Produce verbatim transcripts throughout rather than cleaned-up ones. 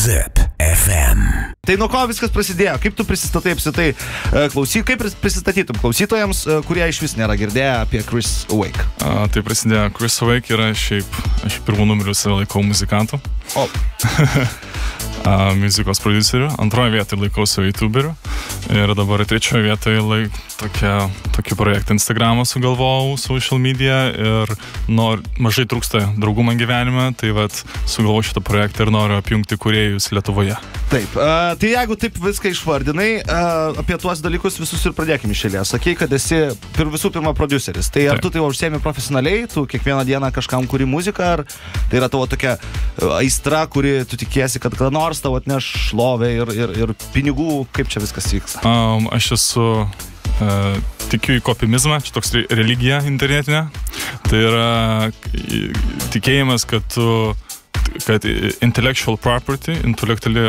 Zip F M. Tai nuo ko viskas prasidėjo? Kaip tu prisistatai apsitai klausytojams? Kaip prisistatytum klausytojams, kurie iš vis nėra girdėję apie Chris Awake? A, tai prasidėjo. Chris Awake yra šiaip, aš pirmų numerių save laikau muzikantų. O. A, muzikos producerių. Antroje vietoje laikau savo YouTuberių. Ir dabar trečioje vietoje laik tokia, tokį projektą Instagramą sugalvojau, social media. Ir nor, mažai trūksta draugų man gyvenime. Tai vat sugalvojau šitą projektą ir noriu apjungti kūrėjus Lietuvoje. Taip, uh, tai jeigu taip viską išvardinai, uh, apie tuos dalykus visus ir pradėkime iš eilės. Sakei, kad esi pir, visų pirma produceris. Tai ar taip. Tu tai užsiemi profesionaliai, tu kiekvieną dieną kažkam kuri muziką, ar tai yra tavo tokia aistra, kuri tu tikiesi, kad kada nors tau atneš šlovę ir, ir, ir pinigų, kaip čia viskas vyksta? Um, aš esu uh, tikiu į kopimizmą, čia toks religija internetinė. Tai yra tikėjimas, kad tu kad intellectual property, intelektuali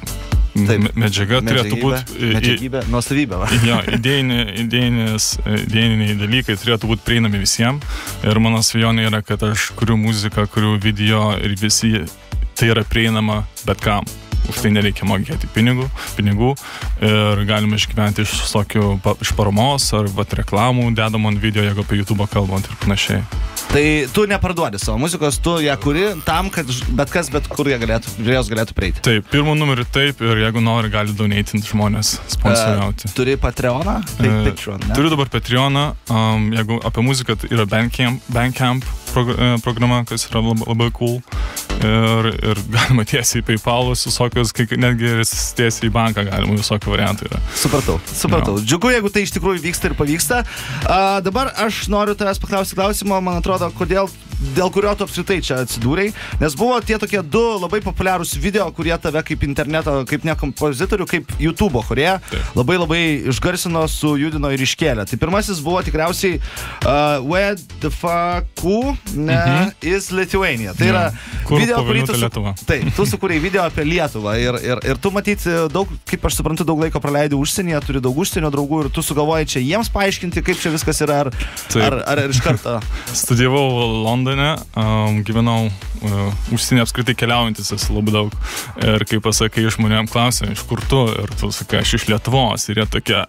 uh, medžiaga turėtų būti medžiagybė, nuosavybė. Jo, idėjiniai dalykai turėtų būti prieinami visiems. Ir mano svajonė yra, kad aš kuriu muziką, kuriu video ir visi tai yra prieinama bet kam. Už tai nereikia mokėti pinigų, pinigų ir galime išgyventi iš tokių, iš paramos ar vat, reklamų dedam ant video, jeigu apie YouTube kalbant ir panašiai. Tai tu neparduodi savo muzikos, tu ją kuri tam, kad bet kas, bet kur jie galėtų, jos galėtų prieiti. Taip, pirmų numerių taip ir jeigu nori, gali donatinti žmonės, sponsoriauti. Uh, turi Patreoną? Tai uh, Patreon, ne? Turiu dabar Patreoną, um, jeigu apie muziką tai yra Bandcamp, Bandcamp prog programa, kas yra labai, labai cool. Ir, ir galima tiesiai į PayPal'us visokios, netgi tiesiai į banką galima visokių variantų yra. Supratau, supratau. No. Džiugu, jeigu tai iš tikrųjų vyksta ir pavyksta. Uh, dabar aš noriu tavęs paklausti klausimo, man atrodo, kodėl, dėl kurio tu apskritai čia atsidūrei, nes buvo tie tokie du labai populiarūs video, kurie tave kaip interneto, kaip ne kompozitorių, kaip YouTube'o kūrėją labai labai išgarsino, sujudino ir iškėlė. Tai pirmasis buvo tikriausiai uh, Where the fuck ne, mm-hmm. is Lithuania. Tai yra Kur video, kurį tu, su... tai, tu sukūrei video apie Lietuvą ir, ir, ir tu matyti daug, kaip aš suprantu, daug laiko praleidai užsienyje, turi daug užsienio draugų ir tu sugalvojai čia jiems paaiškinti, kaip čia viskas yra, ar, ar, ar, ar iš karto. Studijavau Londone, um, gyvenau uh, užsienį apskritai keliaujantis esu labai daug ir kaip pasakai, žmonėm klausia, iš kur tu ir tu sakai, aš iš Lietuvos ir jie tokie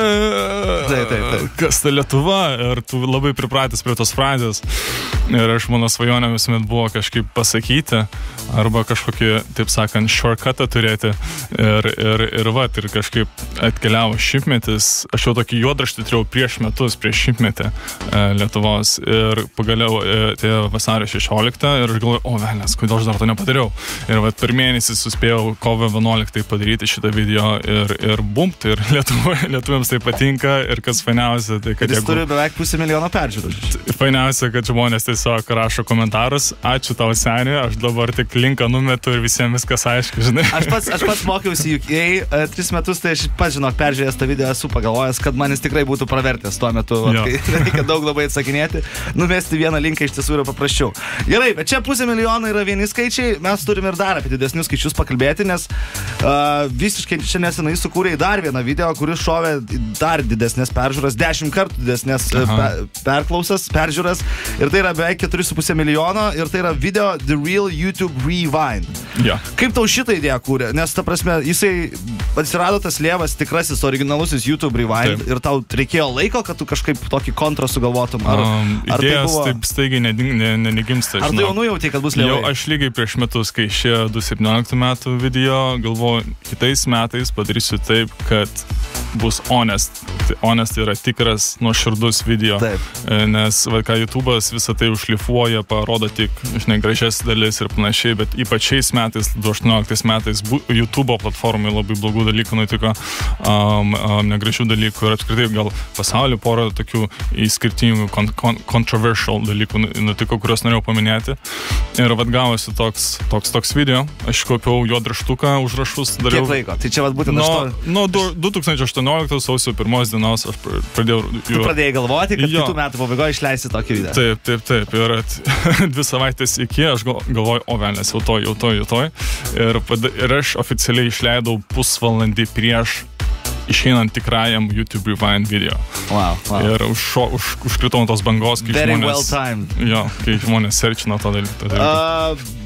taip, taip, taip. Kas ta Lietuva ir tu labai pripratęs prie tos frazės ir aš mano svajonė visuomet buvo kažkaip pasakyti arba kažkokį, taip sakant, shortcutą turėti ir, ir, ir va, ir kažkaip atkeliavo šimtmetis, aš jau tokį juodraštį turėjau prieš metus, prieš šimtmetį e, Lietuvos ir pagaliau atėjo e, vasario šešioliktą ir aš galvoju, o velnės, kodėl aš dar to nepadariau ir va, per mėnesį suspėjau kovo vienuoliktą padaryti šitą video ir, ir bumpt ir Lietuva, lietuviams tai patinka ir kas fainiausia, tai kad jis jeigu... turi beveik pusę milijono peržiūrų. Fainiausia, kad žmonės tiesiog rašo komentarus, ačiū tau seniui, aš dabar tik linką numetu ir visiems viskas aišku, žinai. Aš pats, aš pats mokiausi U K, uh, tris metus, tai aš pats, žinok, peržiūrėjęs tą video esu pagalvojęs, kad man jis tikrai būtų pravertęs tuo metu, va, kai reikia daug labai atsakinėti, numesti vieną linką iš tiesų yra paprasčiau. Gerai, bet čia pusė milijono yra vieni skaičiai, mes turim ir dar apie didesnius skaičius pakalbėti, nes uh, visiškai čia nesenai sukūrėjai dar vieną video, kuris šovė dar didesnės peržiūras, dešimt kartų didesnės uh, per, perklausas, peržiūras ir tai yra beveik keturi su puse milijono ir tai yra video The Real YouTube Rewind. Yeah. Kaip tau šitą idėją kūrė? Nes ta prasme, jisai atsirado tas lievas tikrasis originalusis YouTube Rewind. Taip. Ir tau reikėjo laiko, kad tu kažkaip tokį kontrą sugalvotum? Ar, um, ar idėjas tai buvo... taip staigiai negimsta. Ar tu jau nujautei, kad bus lievai? Jau aš lygiai prieš metus, kai išėjo du tūkstančiai septynioliktų metų video, galvoju, kitais metais padarysiu taip, kad bus honest. Honest yra tikras, nuoširdus video. Taip. Nes va, ką YouTube'as visą tai užšlifuoja, parodo tik, žinai, gražias dalis ir panašiai, bet ypač šiais metais, du tūkstančiai aštuonioliktais metais, YouTube'o platformai labai blogų dalykų nutiko, um, um, negražių dalykų ir apskritai gal pasaulio porą tokių skirtingų kon kon controversial dalykų nutiko, kuriuos norėjau paminėti. Ir vad gavosi toks, toks, toks video, aš kaupiau juodraštuką, užrašus dariau. Kiek laiko? Tai čia vad būtent nuo, aš to... nuo du tūkstančiai aštuonioliktų sausio pirmos dienos aš pradėjau... Tu pradėjai galvoti, kad jo. Kitų metų pabaigoje išleisti tokį video. Taip, taip, taip. Ir at, dvi savaitės iki aš galvoju, o velnės, jau to, jau to, jau to. Ir, ir aš oficialiai išleidau pusvalandį prieš išeinant tikrajam YouTube Rewind video. Wow, wow. Ir už, už, užkritau tos bangos, kai Very žmonės... well timed. Jo, kai žmonės searchino tą dalyką. Uh,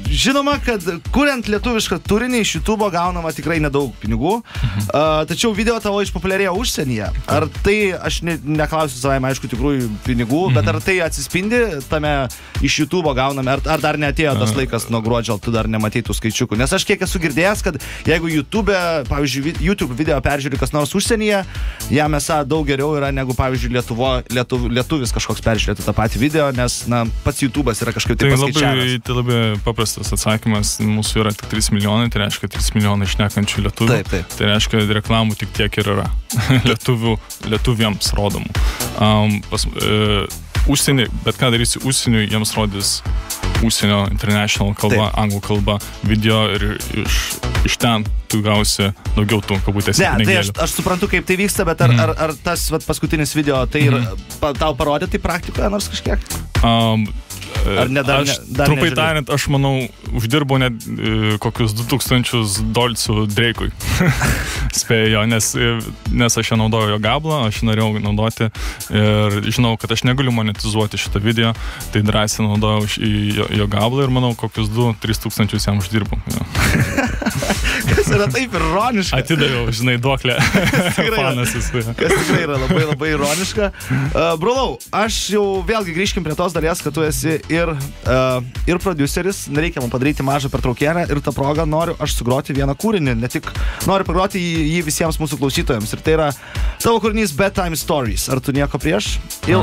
žinoma, kad kuriant lietuvišką turinį iš YouTube'o gaunama tikrai nedaug pinigų, mhm. uh, tačiau video tavo išpopuliarėjo užsienyje. Ar tai, aš ne, neklausiu savai, aišku, tikrųjų pinigų, mhm. bet ar tai atsispindi tame iš YouTube'o gauname, ar, ar dar neatėjo tas laikas nuo gruodžio, tu dar nematai tų skaičiukų? Nes aš kiek esu girdėjęs, kad jeigu YouTube'e, pavyzdžiui, YouTube video peržiūri kas nors užsienyje, jam esą daug geriau yra negu, pavyzdžiui, Lietuvo, lietuv, lietuvis kažkoks peržiūrėtų tą patį video, nes na, pats YouTube'as yra kažkaip taip paskaičiavęs. Tai labai paprastas atsakymas, mūsų yra tik trys milijonai, tai reiškia trys milijonai šnekančių lietuvių. Taip, taip. Tai reiškia reklamų tik tiek ir yra lietuvių, lietuviams rodomų. Um, pas, uh, užsienį, bet ką darysi užsienį, jiems rodys užsienio international kalba, taip. Anglų kalba, video ir iš, iš ten tu gausi daugiau tų kabutėse. Ne, tai aš, aš suprantu, kaip tai vyksta, bet ar, mm. ar, ar tas vat, paskutinis video, tai ir mm. pa, tau parodė tai praktikoje nors kažkiek? Um, Ar ne, dar, aš, ne, dar trumpai nežiūrėjau? tariant, aš manau, uždirbau net e, kokius du tūkstančius dolcų Drake'ui. Spėjo, nes, nes aš čia naudoju jo gablą, aš norėjau naudoti ir žinau, kad aš negaliu monetizuoti šitą video, tai drąsiai naudojau jo, jo gablą ir manau, kokius du tris tūkstančius jam uždirbau. Kas yra taip ironiška. Atidaviau, žinai, duoklę. Fanas jis. Kas tikrai yra labai labai ironiška. Uh, Brolau, aš jau vėlgi grįžkim prie tos dalies, kad tu esi ir, uh, ir produceris, nereikia man padaryti mažą pertraukėlę ir tą progą noriu aš sugroti vieną kūrinį, ne tik noriu pagroti jį, jį visiems mūsų klausytojams. Ir tai yra tavo kūrinys Bedtime Stories. Ar tu nieko prieš?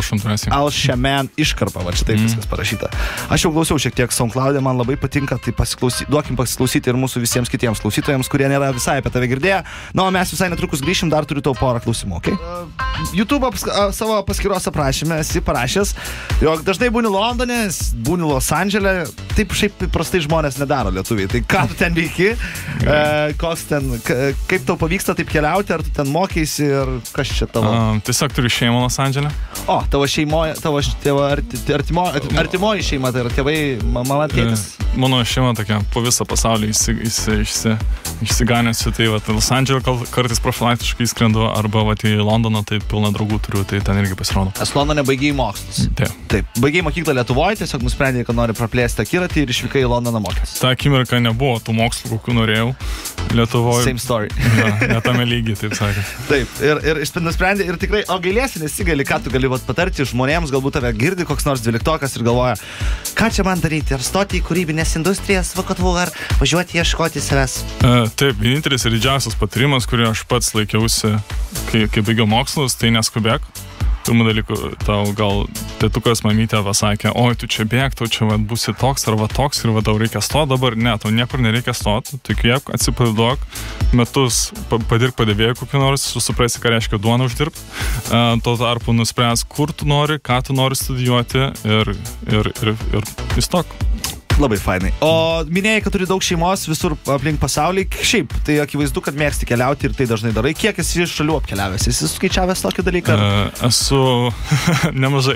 Al Shaman iškarpa, va čia taip mm. viskas parašyta. Aš jau klausiau šiek tiek SoundCloud'e, man labai patinka, tai pasiklausy, duokim pasiklausyti ir mūsų visiems kitiems klausytojams, kurie nėra visai apie tave girdėję. Na, o mes visai netrukus grįšim, dar turiu tau porą klausimų, okei? Okay? Uh, YouTube savo paskyros aprašyme esi parašęs, jog dažnai būni Londone, būni Los Andžele, taip šiaip prastai žmonės nedaro lietuviai. Tai ką tu ten veiki, e, koks ten, kaip tau pavyksta taip keliauti, ar tu ten mokeisi ir kas čia tavo? Um, tiesiog turiu šeimą Los Andžele. O, tavo šeimoje, tavo tėvo arti, artimo, artimoji šeima, tai yra tėvai, mama, tėtis? Mano šeima tokia po visą pasaulį išsi, išsi, išsi, išsiganėsiu, tai va, Los Andželė kartais profilaktiškai skrendu, arba va, į Londoną, tai pilna draugų turiu, tai ten irgi pasirodo. Aš Londone baigiai mokslus. Taip. Taip. Baigiai mokyklą Lietuvoje, tiesiog nusprendė, kad nori praplėsti akiratį ir išvykai į Londoną mokytis. Ta akimirka nebuvo tų mokslų, kokių norėjau Lietuvoje. Same story. Ja, netame lygiai, taip sakant. Taip, ir, ir nusprendė, ir tikrai, o gailėsi, nesigali, ką tu gali vat, patarti žmonėms, galbūt tave girdi koks nors dvyliktokas ir galvoja, ką čia man daryti, ar stoti į kūrybinės industrijas, vakatvu, ar važiuoti ieškoti savęs. Uh, taip, vienintelis ir didžiausias patarimas, kurį aš pats laikiausi, kai, kai baigiau mokslus, tai neskubėk. Pirmą dalykų, tau gal tėtukas mamytė pasakė, oi, tu čia bėg, tu čia va, būsi toks arba toks ir va, tau reikia stot dabar. Ne, tau niekur nereikia stot, tu kiek atsipalaiduok, metus padirk padavėjų kokį nors, suprasi, ką reiškia duoną uždirbti. Uh, tuo tarpu nuspręs, kur tu nori, ką tu nori studijuoti ir, ir, ir, ir įstok. Labai fainai. O minėjai, kad turi daug šeimos visur aplink pasaulį. Šiaip, tai akivaizdu, kad mėgsti keliauti ir tai dažnai darai. Kiek esi šalių apkeliavęs? Esi skaičiavęs tokį dalyką? Uh, esu nemažai.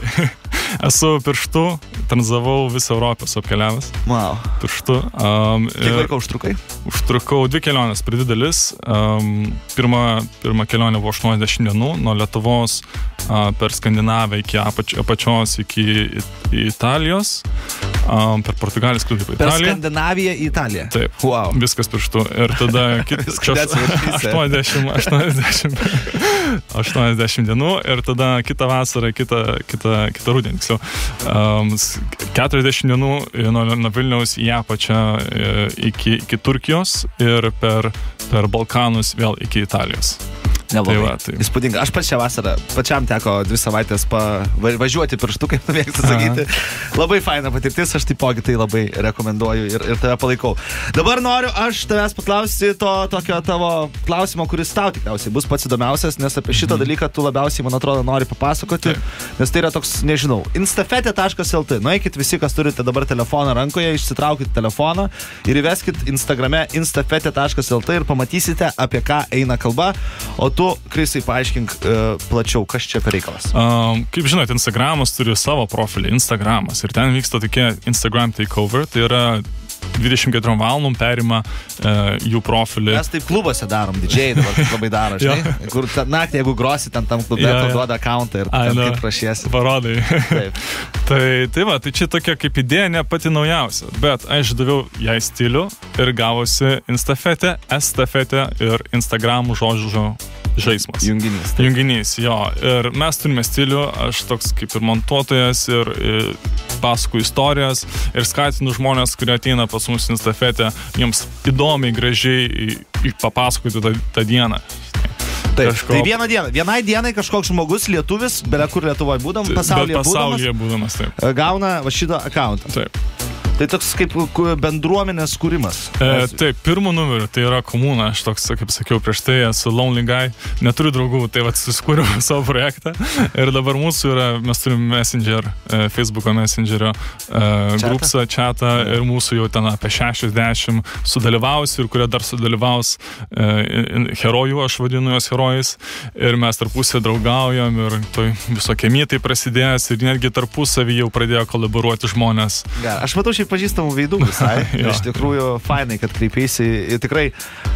Esu pirštu, tranzavau visą Europą, esu apkeliavęs. Wow. Pirštu. Um, Kiek laiko užtrukai? Užtrukau dvi kelionės, per dvi dalis. Um, pirma, pirma kelionė buvo aštuoniasdešimt dienų, nuo Lietuvos uh, per Skandinaviją iki apač, apačios iki Italijos. Um, per Portugaliją skrido į Italiją. Per Skandinaviją į Italiją? Taip. Wow. Viskas pirštu. Ir tada aštuoniasdešimt, aštuoniasdešimt dienų ir tada kitą vasarą, kitą, kitą, kitą rudenį. Um, keturiasdešimt dienų nuo, nuo Vilniaus į apačią iki, iki Turkijos ir per, per Balkanus vėl iki Italijos. Tai va, tai. Įspūdinga. Aš pačią vasarą, pačiam teko dvi savaitės važiuoti pirštu, kaip mėgstu sakyti. Aha. Labai faina patirtis, aš taipogi tai labai rekomenduoju ir, ir tave palaikau. Dabar noriu aš tavęs paklausti to tokio tavo klausimo, kuris tau tikriausiai bus pats įdomiausias, nes apie šitą dalyką tu labiausiai, man atrodo, nori papasakoti, taip. Nes tai yra toks, nežinau, instafete taškas lt. Nueikit visi, kas turite dabar telefoną rankoje, išsitraukit telefoną ir įveskit Instagrame instafete taškas lt ir pamatysite, apie ką eina kalba. O tu, Krisai, paaiškink uh, plačiau, kas čia per reikalas. Um, kaip žinot, Instagramas turi savo profilį, Instagramas, ir ten vyksta tokie Instagram takeover, tai yra dvidešimt keturiom valandom perima e, jų profilį. Mes taip klubuose darom, didžiai dabar taip labai daro, žinai. Kur ta, naktį, jeigu grosi ten tam klube, ja, ja. duoda accountą ir ten kaip prašiesi. Parodai. Taip. tai, tai va, tai čia tokia kaip idėja ne pati naujausia, bet aš daviau jai stilių ir gavosi instafetė, estafetė ir Instagramų žodžio žaismas. Junginys. Taip. Junginys, jo. Ir mes turime stilių, aš toks kaip ir montuotojas ir, ir pasakoju istorijas ir skatinu žmonės, kurie ateina pas mus instafetę, jiems įdomiai, gražiai papasakoti tą, tą dieną. Taip, kažko... tai vieną dieną. Vienai dienai kažkoks žmogus, lietuvis, belia kur Lietuvoje būdam, pasaulyje, pasaulyje būdamas, būdamas taip. gauna va šitą accountą. Taip. Tai toks kaip bendruomenės kūrimas. E, taip, pirmų numerių, tai yra komuna, aš toks, kaip sakiau prieš tai, esu lonely guy, neturiu draugų, tai va, susikūriau savo projektą ir dabar mūsų yra, mes turim Messenger, Facebooko Messengerio grupsą, chatą ir mūsų jau ten apie šešiasdešimt sudalyvausių ir kurie dar sudalyvaus e, herojų, aš vadinu juos herojais ir mes tarpusę draugaujam ir tai visokie mitai prasidėjęs ir netgi tarpusavį jau pradėjo kolaboruoti žmonės. Ja, aš matau šiaip pažįstamų veidų visai. Iš tikrųjų, fainai, kad kreipiasi. Tikrai.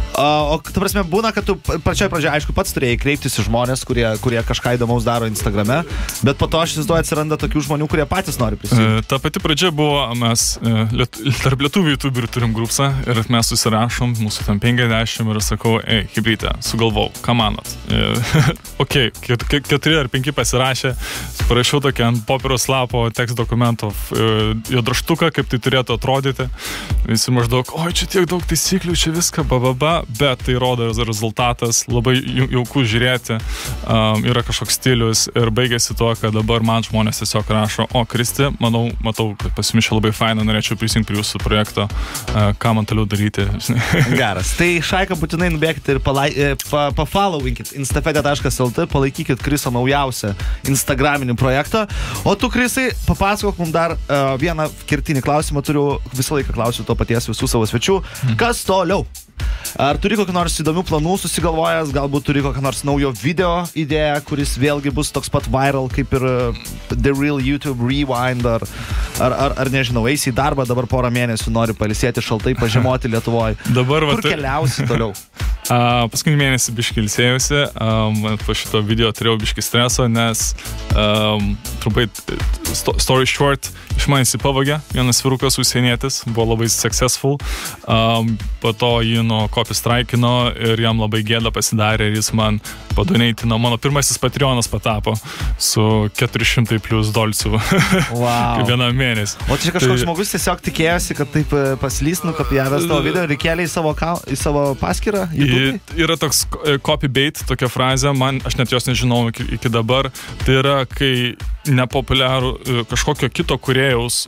O, ta prasme, būna, kad tu pačioj pradžioje, aišku, pats turėjai kreiptis į žmonės, kurie, kurie kažką įdomaus daro Instagrame, bet po to aš įsivaizduoju atsiranda tokių žmonių, kurie patys nori prisijungti. E, ta pati pradžia buvo, mes e, liet, tarp lietuvių youtuberių turim grupsą ir mes susirašom, mūsų tam penkiasdešimt ir sakau, ei, hibrytė, sugalvau, ką manot? E, ok, ket, keturi ar penki pasirašė, parašiau tokį ant popieros lapo tekst dokumento e, juodraštuką, kaip tai turėtų atrodyti. Visi maždaug, oi, čia tiek daug taisyklių, čia viską, bababa, bet tai rodo rezultatas, labai jauku žiūrėti, um, yra kažkoks stilius ir baigėsi tuo, kad dabar man žmonės tiesiog rašo, o Kristi, manau, matau, kad pas jums čia labai faina, norėčiau prisijungti prie jūsų projekto, uh, ką man toliau daryti. Geras. Tai Šaiką būtinai nubėkite ir palai, pa, pafollowinkit instafetė taškas el tė, palaikykit Kriso naujausią instagraminį projektą. O tu, Krisai, papasakok mums dar uh, vieną kirtinį klausimą, turiu visą laiką klausiu to paties visų savo svečių. Kas toliau? Ar turi kokį nors įdomių planų susigalvojęs, galbūt turi kokį nors naujo video idėją, kuris vėlgi bus toks pat viral kaip ir The Real YouTube Rewind, ar, ar, ar, ar nežinau, eisi į darbą, dabar porą mėnesių nori pailsėti šaltai, pažiemoti Lietuvoje. Dabar, Kur va, keliausi toliau? Uh, paskutinį mėnesį biškį ilsėjusi, um, po šito video turėjau biškį streso, nes um, trumpai, story short, iš manęs jį pavogė, vienas vyrukas užsienietis, buvo labai successful, um, po to jį nuo copy strikeino ir jam labai gėda pasidarė ir jis man padoneitino, mano pirmasis Patreonas patapo su keturi šimtai plus dolcų wow. vieną mėnesį. O čia kažkoks tai, žmogus tiesiog tikėjosi, kad taip paslys, nukopijavęs tavo video ir įkėlė į savo, į savo paskyrą? Yra toks copy bait, tokia frazė, man, aš net jos nežinau iki, iki dabar, tai yra, kai nepopuliarų kažkokio kito kūrėjaus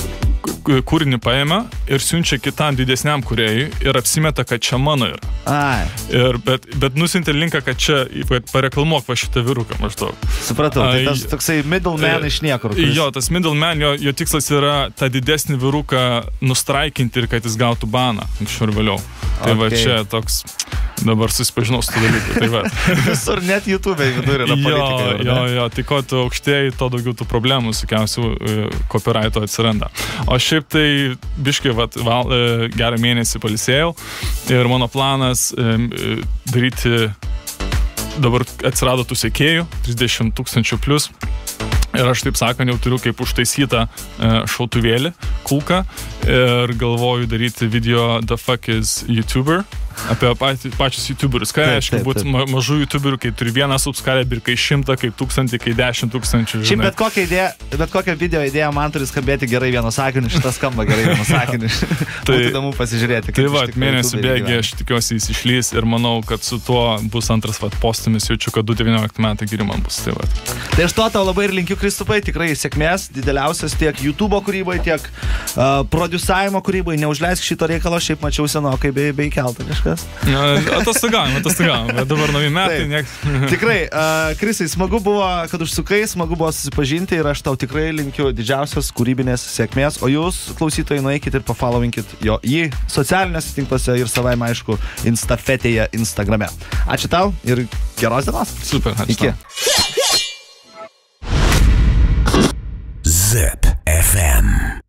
kūrinį paėmė ir siunčia kitam didesniam kūrėjui ir apsimeta, kad čia mano yra. Ai. Ir, bet, bet nusiuntė linką, kad čia pareklamuok va šitą vyruką maždaug. Supratau, tai tas toksai middleman iš niekur. Kuris... Jo, tas middleman, jo, jo tikslas yra tą didesnį vyruką nustraikinti ir kad jis gautų baną anksčiau ir vėliau. Tai okay. va čia toks, dabar susipažinau su tų dalykų. Tai va. Visur net YouTube vidurė yra politika. Jo, jo, jo, tai ko tu aukštėjai, to daugiau tų problemų sukiausių copyrighto atsiranda. O šiaip tai biškai vat, val, gerą mėnesį palisėjau ir mano planas e, daryti, dabar atsirado tų sekėjų, trisdešimt tūkstančių plus. Ir aš taip sakant jau turiu kaip užtaisytą e, šautuvėlį, kulką ir galvoju daryti video The Fuck is YouTuber apie patį, pačius YouTuberius. Ką reiškia būti ma mažų YouTuberių, kai turi vieną subscriber, kai šimtą, kai tūkstantį, kai dešimt tūkstančių. Šiaip bet kokią idėją, bet kokią video idėją man turi skambėti gerai vienu sakiniu, šitas skamba gerai vienu sakiniu. Tai būtų įdomu pasižiūrėti. Tai va, mėnesių bėgį aš tikiuosi jis išlys ir manau, kad su tuo bus antras vat, postumis, jaučiu, kad du tūkstančiai devyniolikti metai geri man bus. Tai, tai aš to tau labai ir linkiu, Kristupai, tikrai sėkmės, dideliausias tiek YouTube kūrybai, tiek uh, produsavimo kūrybai. Neužleisk šito reikalo, šiaip mačiau senokai bei, bei keltą kažkas. Atostagavom, atostagavom, bet dabar nauji metai. Niek... Tikrai, uh, Krisai, smagu buvo, kad užsukai, smagu buvo susipažinti ir aš tau tikrai linkiu didžiausios kūrybinės sėkmės, o jūs, klausytojai, nueikit ir pafollowinkit jo jį socialinėse tinklose ir savaime, aišku, instafetėje Instagrame. Ačiū tau ir geros dienos. Super, ačiū. Iki. Zip F M.